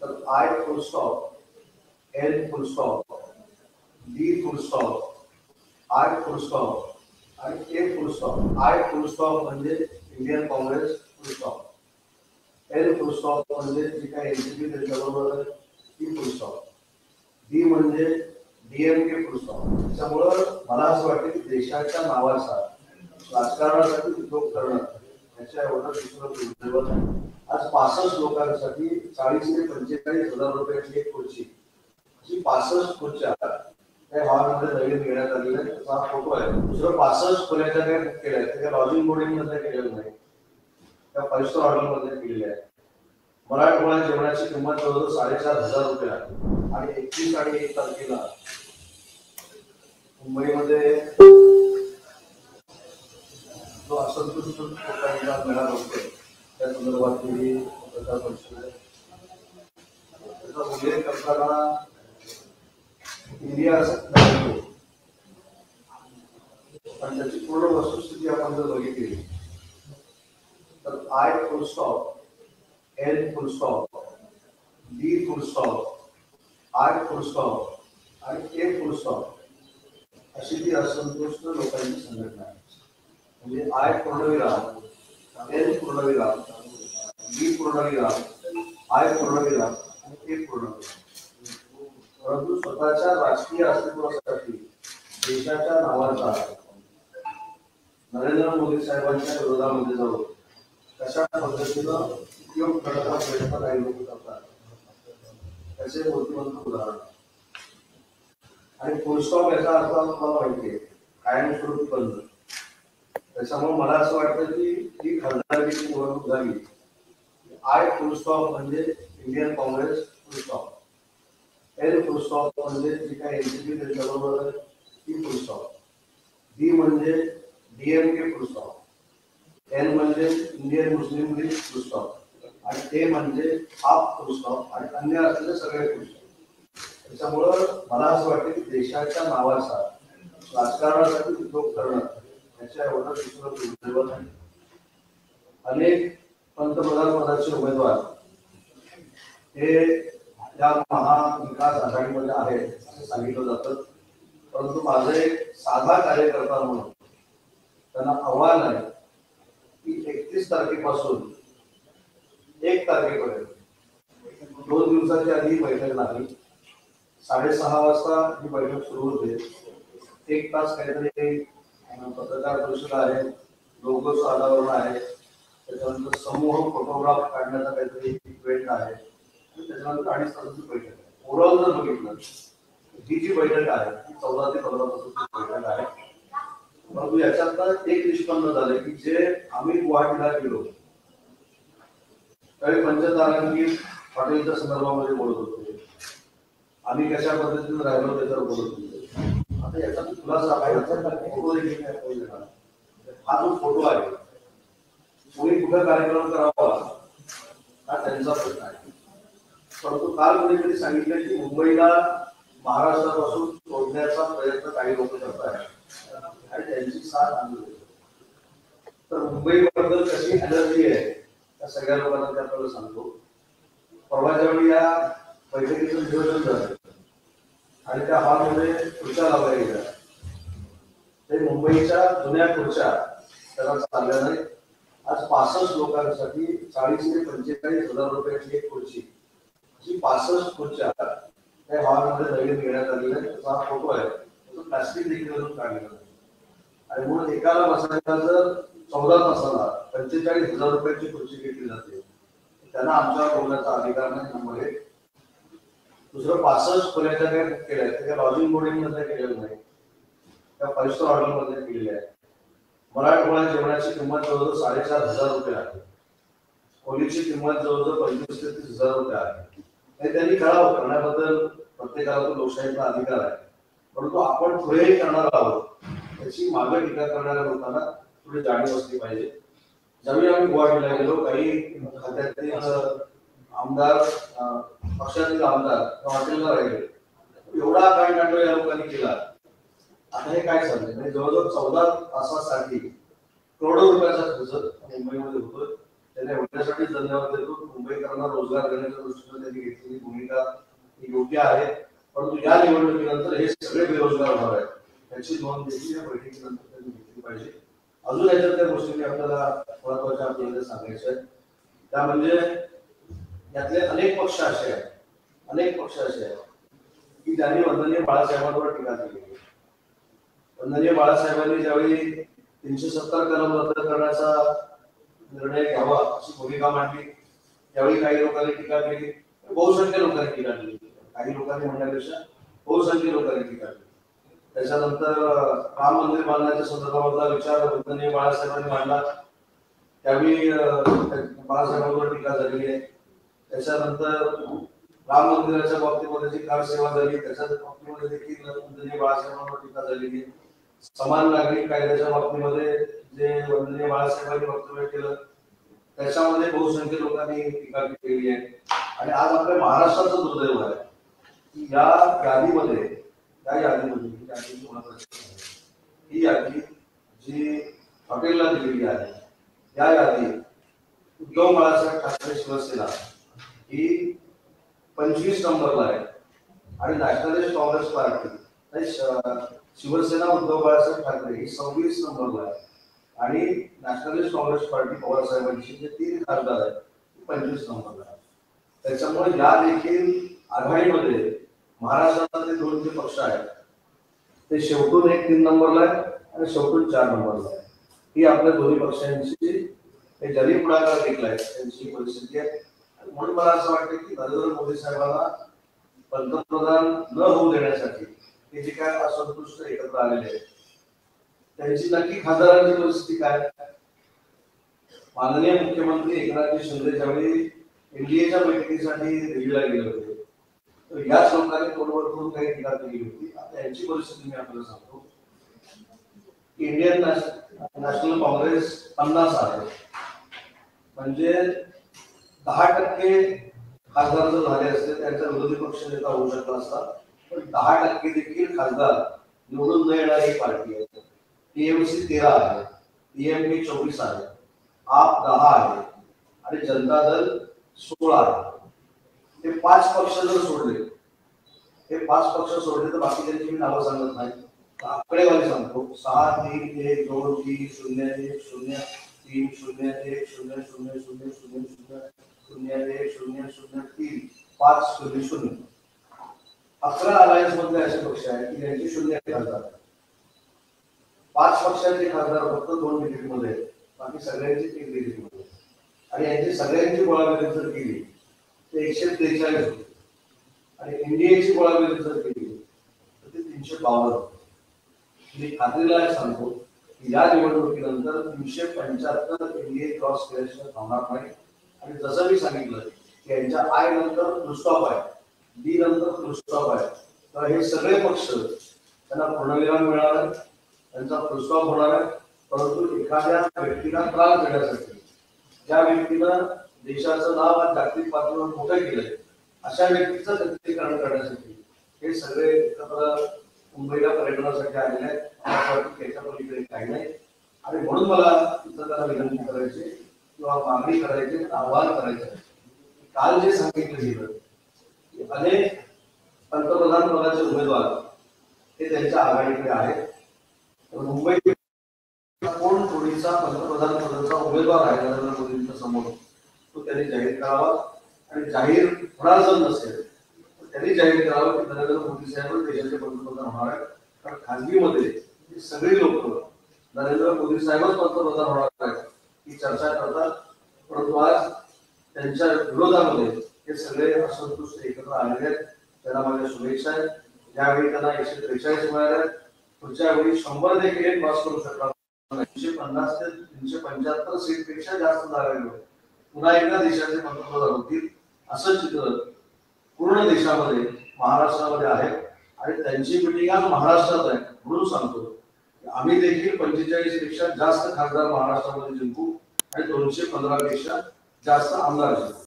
तर I full stop, L full stop, D full stop, I full stop आणि A full stop. I full stop म्हणजे Indian Congress full stop. L full stop म्हणजे जी काही NCP त्याच्याबरोबर ती फुल stop. D म्हणजे डीएमके फुल स्टॉप. त्याच्यामुळं मला असं वाटतं की देशाच्या नावाचा राजकारणासाठी उपयोग करणं याच्या एवढं दुसरं नाही. आज 65 लोकांसाठी 40 ते 45,000 रुपयाची एक खुर्ची, अशी 65 खुर्च्या त्या हॉलमध्ये नवीन घेण्यात आलेल्या आहेत. त्याचा हा फोटो आहे. दुसरं 65 खोल्याच्या काय बुक केल्या आहेत, त्या लॉजिंग बोर्डिंग मध्ये केलेलं नाही, त्या 5 स्टार हॉटेलमध्ये केलेल्या आहेत. मराठवाडा जेवणाची किंमत जवळजवळ 4,500 रुपये आहे. आणि 21 आणि 1 तारखेला मुंबईमध्ये जो असंतुष्ट लोकांचा मेळा होतोय त्या संदर्भातली पत्रकार परिषद त्याचा उल्लेख करताना इंडिया असं पण त्याची पूर्ण वस्तुस्थिती आपण जर बघितली तर I full stop, L full stop, D full stop, I full stop आणि ए फुल स्टॉप अशी ती असंतुष्ट लोकांची संघटना आहे. म्हणजे आय पूर्णविराम, एल पूर्णविराम, डी पूर्णविराम, आय पूर्णविराम आणि ए पूर्णविराम. परंतु स्वतःच्या राजकीय अस्तित्वासाठी देशाच्या नावाचा नरेंद्र मोदी साहेबांच्या विरोधामध्ये जाऊन कशा पद्धतीनं उपयोग करण्याचा प्रयत्न काही लोक करतात त्याचे मूर्तिमंत उदाहरण. आणि फुल स्टॉप याचा अर्थ मला माहिती आहे कायमस्वरूपी बंद. त्याच्यामुळे मला असं वाटतं की ही खासदारकीची निवडणूक झाली. आय फुल स्टॉप म्हणजे Indian Congress full stop. L full stop म्हणजे जी काही एनसीपी त्याच्याबरोबर ती फुल स्टॉप. डी म्हणजे डीएमके फुल स्टॉप. एल म्हणजे Indian Muslim League full stop आणि ए म्हणजे आप फुल स्टॉप आणि अन्य असलेले सगळे फुल स्टॉप. त्याच्यामुळं मला असं वाटतं की देशाच्या नावाचा राजकारणासाठी उपयोग करणं याच्या एवढं दुसरं नाही. अनेक पंतप्रधान पदाचे उमेदवार हे या महाविकास आघाडीमध्ये आहेत असं सांगितलं जातं. परंतु माझं एक साधा कार्यकर्ता म्हणून त्यांना आव्हान आहे की 31 तारखेपासून 1 तारखेपर्यंत 2 दिवसाच्या आधी बैठक नाही. 6:30 वाजता ही बैठक सुरू होते. 1 तास काहीतरी पत्रकार परिषद आहे, लोगोचं अनावरण आहे, त्याच्यानंतर समूह फोटोग्राफ काढण्याचा काहीतरी इव्हेंट आहे आणि त्याच्यानंतर 2.5 तासाची बैठक आहे. ओव्हरऑल जर बघितलं ही जी बैठक आहे ती 14 ते 15 तासाची बैठक आहे. परंतु याच्यात एक निष्पन्न झालं की जे आम्ही गुवाहाटीला गेलो त्यावेळी पंचतारांकित हॉटेलच्या संदर्भामध्ये बोलत होते, आम्ही कशा पद्धतीने राहिलो त्याच्यावर बोलत होतो. आता याचा खुलासा हा जो फोटो आहे कोणी कुठे कार्यक्रम करावा हा त्यांचा प्रश्न आहे. परंतु काल कोणीतरी सांगितलं की मुंबईला महाराष्ट्रापासून सोडण्याचा प्रयत्न काही लोक करत आहेत आणि त्यांची साथ आणली. तर मुंबईबद्दल कशी एनर्जी आहे त्या सगळ्या लोकांना ते आपल्याला सांगतो. परवा ज्यावेळी या बैठकीचं नियोजन झालं आणि त्या हॉलमध्ये खुर्च्या लावल्या गेल्या ते मुंबईच्या जुन्या खुर्च्या त्याला चालल्या नाही. आज 65 लोकांसाठी 40 ते 45,000 रुपयाची एक खुर्ची, अशी 65 खुर्च्या त्या हॉलमध्ये नवीन घेण्यात आलेल्या आहेत. त्याचा हा फोटो आहे. त्याचं प्लास्टिक देखील अजून काढलेलं आहे आणि म्हणून एकाला बसायला जर 14 तासाला 45,000 रुपयाची खुर्ची घेतली जाते त्यांना आमच्यावर बोलण्याचा अधिकार नाही. त्यामुळे दुसरं 65 खोल्याच्या काय बुक केल्या आहेत त्या लॉजिंग बोर्डिंग मध्ये केलेलं नाही, त्या 5 स्टार हॉटेलमध्ये केलेल्या आहेत. मराठवाडा जेवणाची किंमत जवळजवळ 4,500 रुपये आहे. खोलीची किंमत जवळजवळ 25,000 ते 30,000 रुपये आहे. हे त्यांनी करावं, करण्याबद्दल प्रत्येकाला तो लोकशाहीचा अधिकार आहे. परंतु आपण पुढेही करणार आहोत त्याची मागे टीका करणाऱ्या लोकांना थोडी जाणीव असली पाहिजे. ज्यावेळी आम्ही गुवाहाटीला गेलो काही खात्यातील आमदार पक्षातील आमदार हॉटेलला राहिले. एवढा काय नाटो या लोकांनी केला. आता हे काय चाललंय म्हणजे जवळजवळ 14 तासासाठी करोडो रुपयाचा खर्च मुंबईमध्ये होतोय. त्यांना एवढ्यासाठी धन्यवाद देतो. मुंबईकरांना रोजगार देण्याच्या दृष्टीने त्यांनी घेतलेली योग्य आहे, परंतु या निवडणुकीनंतर हे सगळे बेरोजगार होणार आहेत याची नोंद देखील या बैठकीनंतर त्यांनी घेतली पाहिजे. अजून याच्यात त्या गोष्टी आपल्याला महत्वाच्या आपल्याला सांगायच्या आहेत त्या म्हणजे यातले अनेक पक्ष असे आहेत की ज्यांनी वंदनीय बाळासाहेबांवर टीका केली. वंदनीय बाळासाहेबांनी ज्यावेळी 370 कलम रद्द करण्याचा निर्णय घ्यावा अशी भूमिका मांडली त्यावेळी काही लोकांनी टीका केली, बहुसंख्य लोकांनी टीका केली, काही लोकांनी म्हणण्यापेक्षा बहुसंख्य लोकांनी टीका केली. त्याच्यानंतर राम मंदिर बांधण्याच्या संदर्भातला विचार वंदनीय बाळासाहेबांनी मांडला त्यावेळी बाळासाहेबांवर टीका झालेली आहे. त्याच्यानंतर राम मंदिराच्या बाबतीमध्ये जी कारसेवा झाली त्याच्या बाबतीमध्ये देखील वंदनीय बाळासाहेबांवर टीका झालेली आहे. समान नागरिक कायद्याच्या बाबतीमध्ये जे वंदनीय बाळासाहेबांनी वक्तव्य केलं त्याच्यामध्ये बहुसंख्य लोकांनी टीका केली आहे. आणि आज आपल्या महाराष्ट्राचं दुर्दैव आहे की या यादीमध्ये ही यादी जी हॉटेलला दिलेली आहे या यादीत उद्धव बाळासाहेब ठाकरे शिवसेना ही 25 नंबरला आहे आणि नॅशनलिस्ट काँग्रेस पार्टी शिवसेना उद्धव बाळासाहेब ठाकरे ही 26 नंबरला आहे आणि नॅशनलिस्ट काँग्रेस पार्टी पवार साहेबांची जे 3 खासदार आहेत 25 नंबरला आहे. त्याच्यामुळे या देखील आघाडीमध्ये महाराष्ट्रातले 2 जे पक्ष आहेत ते शेवटून 3 नंबरला आहे आणि शेवटून 4 नंबरला आहे. ही आपल्या दोन्ही पक्षांची ज्यांनी पुढाकार घेतलाय त्यांची परिस्थिती आहे. म्हणून मला असं वाटतं की नरेंद्र मोदी साहेबांना पंतप्रधान न होऊ देण्यासाठी हे जे काय असंतुष्ट एकत्र आलेले आहेत त्यांची नक्की खासदारांची परिस्थिती काय. माननीय मुख्यमंत्री एकनाथ शिंदे ज्यावेळी एनडीएच्या बैठकीसाठी दिल्लीला गेले होते तर याच लोकांनी तोडवर करून काही टीका केली होती. आता यांची परिस्थिती मी आपल्याला सांगतो. इंडियन नॅशनल काँग्रेस 50 आहे म्हणजे 10% खासदार जर झाले असते त्यांचा विरोधी पक्ष नेता होऊ शकला असता पण 10% देखील खासदार निवडून न येणारी पार्टी आहे. टीएमसी 13 आहे, डीएमके 24 आहे, आप 10 आहे आणि जनता दल 16 आहे. हे 5 पक्ष जर सोडले तर बाकीच्यांची मी नावं सांगत नाही आकडेवारी सांगतो. 6 3 1 2 3 0 1 0 3 0 1 0 0 0 0 0 0 1 0 0 3 5 0 0 11 अलायन्स मधले असे पक्ष आहेत की यांचे 0 खासदार. 5 पक्षांचे खासदार फक्त 2 डिस्ट्रिक्टमध्ये आहेत, बाकी सगळ्यांची 1 डिस्ट्रिक्टमध्ये. आणि यांची सगळ्यांची गोळाबेरीज जर केली ते 143 होते आणि एनडीएची गोळाबेरीज जर केली तर ते 352 होते. मी खात्रीला सांगतो की या निवडणुकीनंतर 375 एनडीए क्रॉस केल्याशिवाय थांबणार नाही. आणि जसं मी सांगितलं की यांच्या आय नंतर फुल स्टॉप आहे, डी नंतर फुल स्टॉप आहे, तर हे सगळे पक्ष त्यांना पूर्णविराम मिळणार आहे, त्यांचा फुल स्टॉप होणार आहे. परंतु एखाद्या व्यक्तीला त्रास देण्यासाठी ज्या व्यक्तीनं देशाचं नाव आज जागतिक पातळीवर मोठं केलंय अशा व्यक्तीचं चित्रीकरण करण्यासाठी हे सगळे एकत्र मुंबईला पर्यटनासाठी आलेले आहेत. त्याच्या पलीकडे काही नाही. आणि म्हणून मला तिथं त्याला विनंती करायची किंवा मागणी करायची आवाहन करायचं काल जे सांगितलं गेलं की अनेक पंतप्रधान पदाचे उमेदवार हे त्यांच्या आघाडीकडे आहेत. मुंबई कोण थोडीचा पंतप्रधान पदाचा उमेदवार आहे नरेंद्र मोदींच्या समोर तो त्यांनी जाहीर करावा. आणि जाहीर होणार जर नसेल तर त्यांनी जाहीर करावं की नरेंद्र मोदी साहेब देशाचे पंतप्रधान होणार आहेत. कारण खासगीमध्ये सगळी लोक नरेंद्र मोदी साहेबच पंतप्रधान होणार आहेत ही चर्चा करतात. परंतु आज त्यांच्या विरोधामध्ये हे सगळे असंतुष्ट एकत्र आलेले आहेत. त्यांना माझ्या शुभेच्छा आहेत. यावेळी त्यांना 143 मिळाले आहेत. पुढच्या वेळी 100 देखील क्रॉस करू शकतात. 350 ते 375 सीट पेक्षा जास्त जागा मिळेल. पुन्हा एकदा देशाचे पंतप्रधान होतील असं चित्र पूर्ण देशामध्ये महाराष्ट्रामध्ये आहे. आणि त्यांची मिटिंग आज महाराष्ट्रात आहे. म्हणून सांगतो आम्ही देखील 45 पेक्षा जास्त खासदार महाराष्ट्रामध्ये जिंकू आणि 215 पेक्षा जास्त आमदार जिंकू.